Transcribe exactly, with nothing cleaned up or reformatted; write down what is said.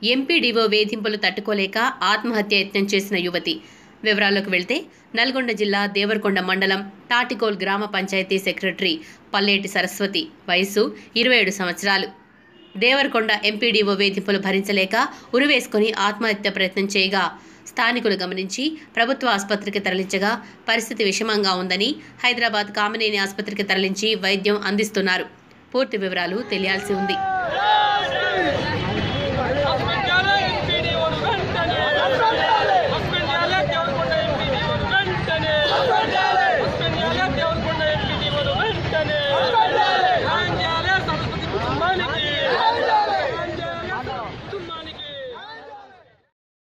MPDO వేధింపులు తట్టుకోలేక ఆత్మహత్య యత్నం చేసిన యువతి. వివరాల్లోకి వెళ్తే నల్గొండ జిల్లా దేవరకొండ మండలం తాటికోల్ గ్రామ పంచాయతీ సెక్రటరీ పల్లేటి సరస్వతి వయసు ఇరవై ఏడు సంవత్సరాలు. దేవరకొండ ఎంపీడీఓ వేధింపులు భరించలేక ఉరివేసుకుని ఆత్మహత్య ప్రయత్నం చేయగా స్థానికులు గమనించి ప్రభుత్వ ఆసుపత్రికి తరలించగా పరిస్థితి విషమంగా ఉందని హైదరాబాద్ కామినేని ఆసుపత్రికి తరలించి వైద్యం అందిస్తున్నారు. పూర్తి వివరాలు తెలియాల్సి ఉంది.